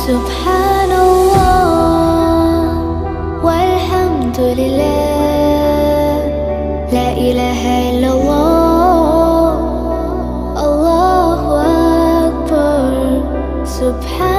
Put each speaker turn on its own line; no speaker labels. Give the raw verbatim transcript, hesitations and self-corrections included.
سبحان الله والحمد لله، لا إله إلا الله، الله أكبر. سبحان